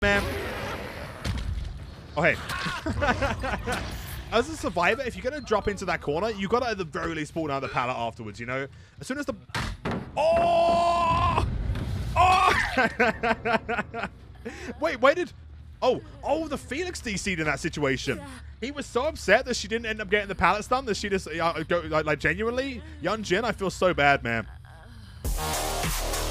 man. Oh, hey. As a survivor, if you're going to drop into that corner, you got to at the very least pull down the pallet afterwards, you know? As soon as the... Oh! Oh! Wait did... Oh, the Felix DC'd in that situation. He was so upset that she didn't end up getting the pallet stun that she just... like, genuinely, Young Jin, I feel so bad, man.